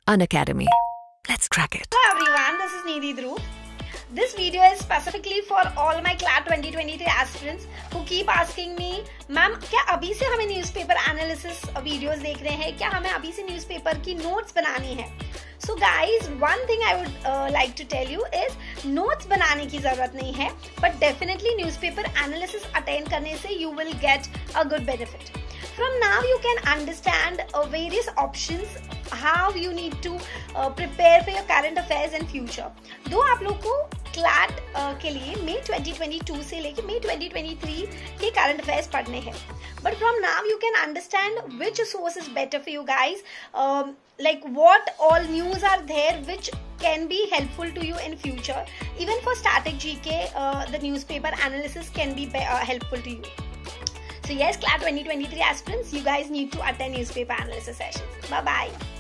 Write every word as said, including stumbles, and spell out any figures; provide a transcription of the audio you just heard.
Unacademy. Let's crack it. Hello everyone, this is Nidhi Dhruv. This video is specifically for all my CLAT twenty twenty-three aspirants who keep asking me, ma'am क्या अभी से हमें newspaper analysis videos देख रहे हैं, क्या हमें अभी से न्यूज़पेपर की नोट्स बनानी है? So guys, one thing I would uh, like to tell you is notes बनाने की ज़रूरत नहीं है, but definitely newspaper analysis attend करने से you will get a good benefit. From now you can understand uh, various options how you need to uh, prepare for your current affairs and future. दो आप लोग को CLAT uh, के लिए मई twenty twenty-two से लेके मई twenty twenty-three के current affairs पढ़ने हैं. But from now you can understand which source is better for you guys. Um, like what all news are there which can be helpful to you in future. Even for static G K, uh, the newspaper analysis can be, be uh, helpful to you. So yes, CLAT twenty twenty-three aspirants, you guys need to attend newspaper analysis sessions. Bye bye.